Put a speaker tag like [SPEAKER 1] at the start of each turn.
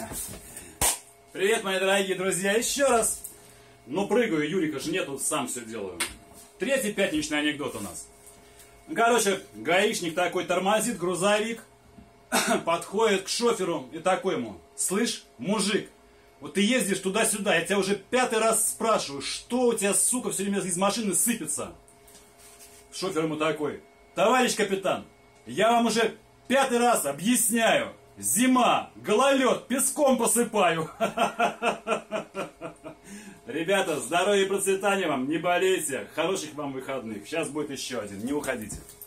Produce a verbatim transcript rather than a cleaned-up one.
[SPEAKER 1] Привет, мои дорогие друзья, еще раз. Ну, прыгаю, Юрика же нету, сам все делаю. Третий пятничный анекдот у нас. Короче, гаишник такой тормозит, грузовик, подходит к шоферу и такой ему: слышь, мужик, вот ты ездишь туда-сюда, я тебя уже пятый раз спрашиваю, что у тебя, сука, все время из машины сыпется? Шофер ему такой: товарищ капитан, я вам уже пятый раз объясняю, зима, гололед, песком посыпаю. Ребята, здоровья и процветания вам, не болейте, хороших вам выходных. Сейчас будет еще один, не уходите.